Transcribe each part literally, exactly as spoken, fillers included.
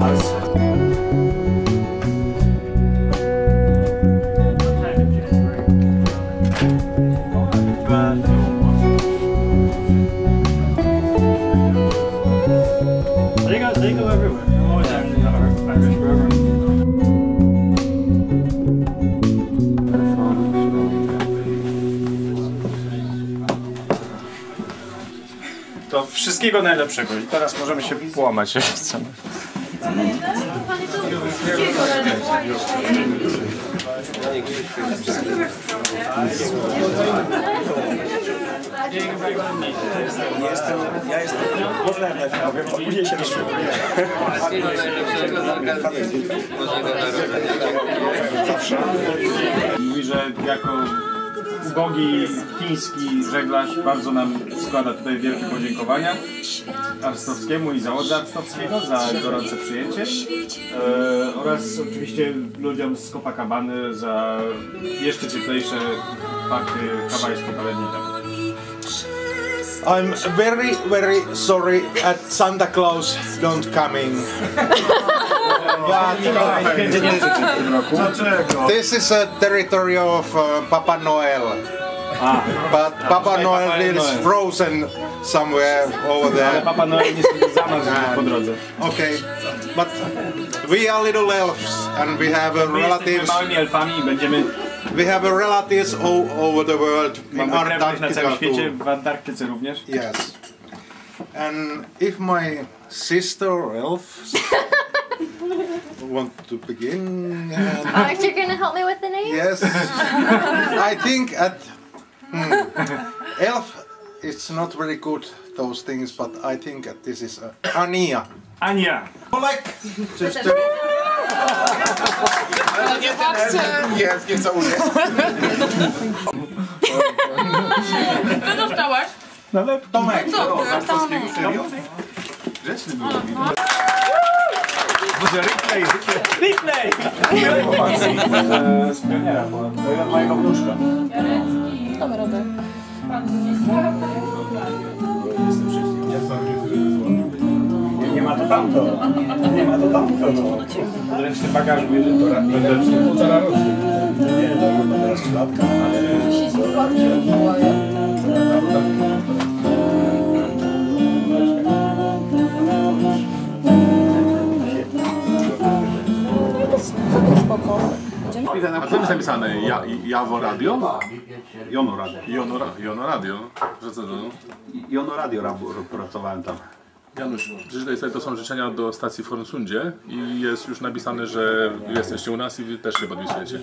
They go, they go everywhere. They're always actually Irish forever. To wszystkiego najlepszego i teraz możemy się połamać. Jestem, ja jestem Bożem, powiem, bo później się rozszukuję. Mówi, że jako ubogi fiński żeglarz bardzo nam składa tutaj wielkie podziękowania Arstowskiemu i załodze Arstowskiego za gorące przyjęcie e, oraz oczywiście ludziom z Copacabany za jeszcze cieplejsze party hawajskie parę dni temu. I'm very, very sorry at Santa Claus don't coming. But this is a territory of uh, Papa Noel. But Papa Noel is frozen somewhere over there. Papa Noel niestety zamarzł po drodze. Okay, but we are little elves and we have a My jesteśmy relatives. małymi elfami i będziemy We have a relatives all over the world in mamy krewnych na Antarctica całym świecie, too. w Antarktyce również. Yes. And if my sister elves want to begin, and Aren't you gonna help me with the name? yes, I think at hmm, elf it's not very good those things, but I think that this is uh, Ania. Ania! Like just Jest, nie całuję. Co dostałaś? Tomek. Co? Serio? Grzeczny był. Może replay, replay! Z pioniera, bo to jest mojego wnuczka. Damy radę. Nie, nie ma to tamto. Nie ma to tamto. No. Podręczny bagaż bierze to podręczny półtora roku. Nie, to teraz trzylatka, ale... A co jest napisane? Ja, Jawo Radio? Jono Radio. Jono, Jono Radio? Że co to? Jono Radio pracowałem tam. Janusz, przeczytaj sobie, to są życzenia do stacji w Hornsundzie i jest już napisane, że jesteście u nas i wy też się podpisujecie.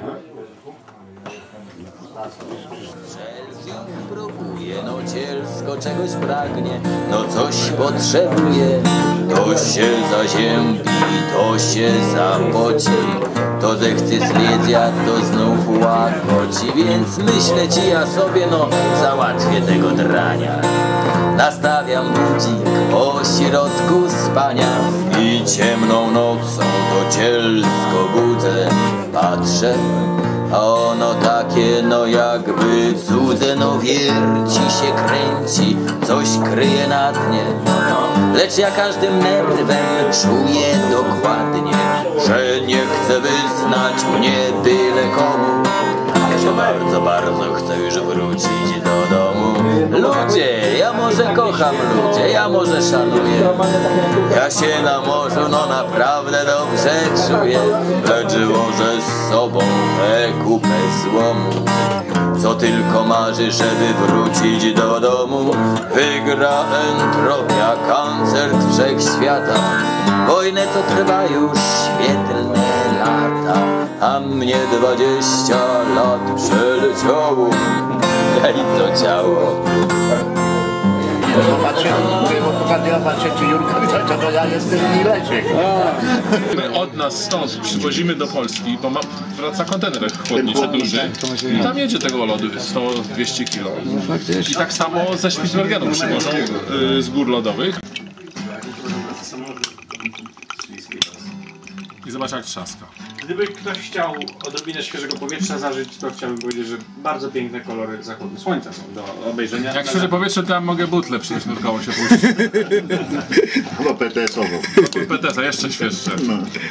Próbuje, no cielsko czegoś pragnie, no coś potrzebuje. To się zaziębi, to się zapoci, to zechce sledzia, to znów łakoci. Więc myślę ci ja sobie, no załatwię tego drania. Nastawiam budzik po środku spania i ciemną nocą to cielsko budzę. Patrzę, a ono takie no jakby cudze, no wierci się, kręci, coś kryje na dnie. Lecz ja każdym nerwem czuję dokładnie, że nie chce wyznać mnie byle komu. Ja bardzo, bardzo chcę już wrócić do domu. Ludzie, ja może kocham ludzie, ja może szanuję. Ja się na morzu no naprawdę dobrze czuję. Lecz wożę z sobą tę kupę złomu, co tylko marzy, żeby wrócić do domu. Wygra entropia, koncert wszechświata, wojnę co trwa już świetlne lata, a mnie dwadzieścia lat przeleciało. Hej to ciało. Patrzę, bo pokazuję, patrzę, czy Jurka to, to ja jestem Mileczek. My od nas stąd przywozimy do Polski, bo ma, wraca kontener chłodniczy duży i tam jedzie tego lodu sto dwieście kilo. I tak samo ze Spitsbergenu przywożą y, z gór lodowych. I zobacz jak trzaska. Gdyby ktoś chciał odrobinę świeżego powietrza zażyć, to chciałbym powiedzieć, że bardzo piękne kolory zachodu słońca są do obejrzenia. Jak świeże powietrze, to ja mogę butlę przynieść, nurkowo się puścić. Chyba P T S-ową. P T S-a jeszcze świeższe. No.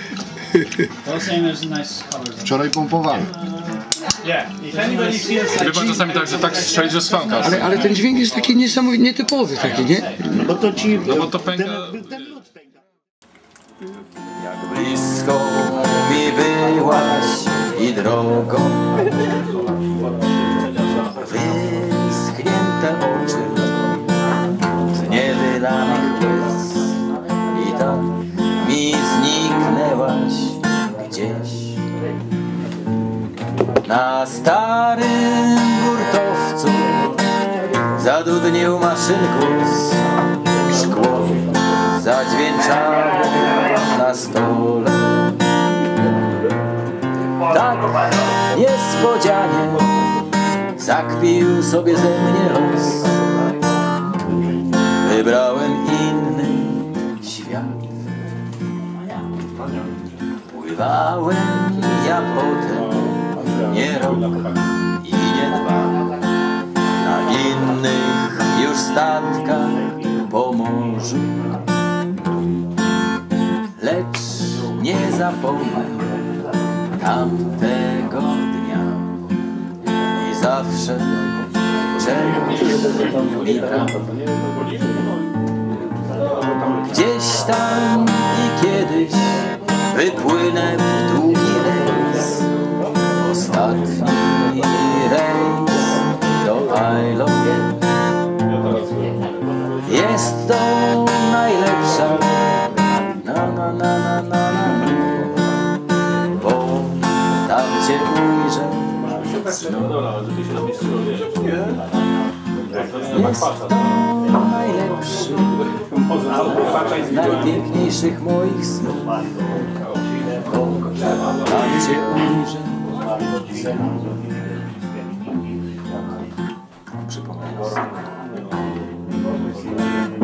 Wczoraj pompowałem. Bywa czasami tak, że tak strzeli, że sfanka. Ale, ale ten dźwięk jest taki niesamowity, nietypowy taki, nie? No bo to ci... No bo to pęka... Jak blisko mi byłaś i drogą, wyschnięte oczy z niewylanych łez i tak mi zniknęłaś gdzieś. starym hurtowcu zadudnił maszynkus. Szkło zadźwięczało na stole. Tak niespodzianie zakpił sobie ze mnie los. Wybrałem inny świat. Pływałem ja potem nie rok i nie dwa na innych już statkach po morzu. Lecz nie zapomnę tamtego dnia i zawsze czegoś mi brak. Gdzieś tam i kiedyś wypłynę w długi rejs, ostatni rejs do Ailo. Jest to najlepsza na na na na na na, bo tam cię ujrzę znów. Jest to najlepszy z najpiękniejszych moich snów. Tam cię ujrzę. Przypomnę.